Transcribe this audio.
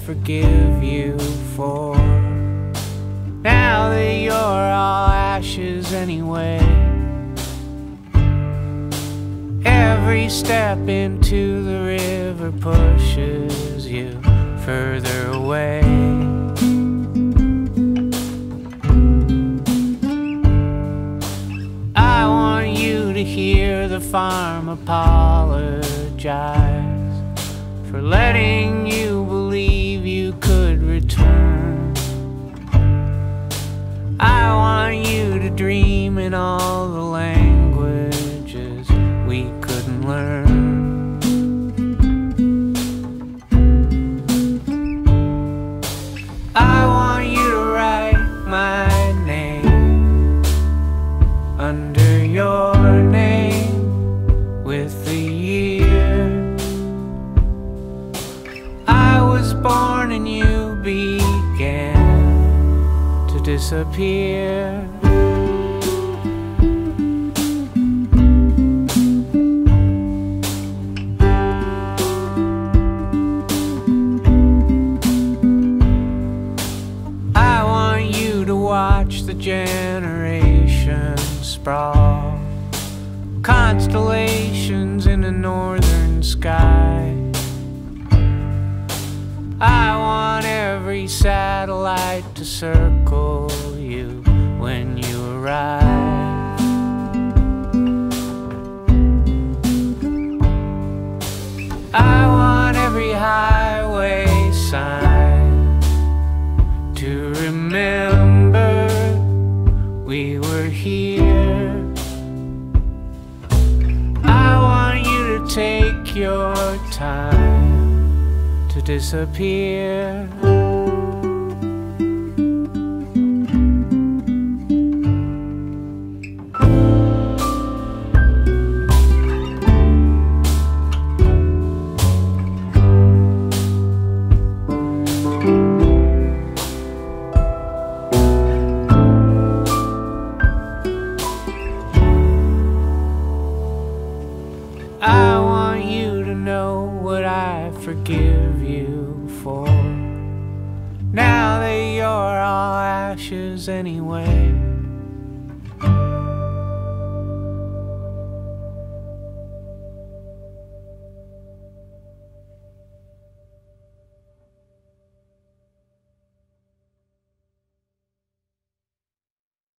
forgive you for. Now that you're all ashes anyway, every step into the river pushes you further away. I want you to hear the farm apologize for letting you believe you could return. I want you to dream in all the languages we couldn't learn. I want you to write my name under your name with the year I was born and you began to disappear. I want you to watch the generations sprawl, constellations in the northern sky. I want every satellite to circle you when you arrive. I want every highway sign to remember we were here. I want you to take your time to disappear. I want you to know what I forgive you for. Now that you're all ashes anyway,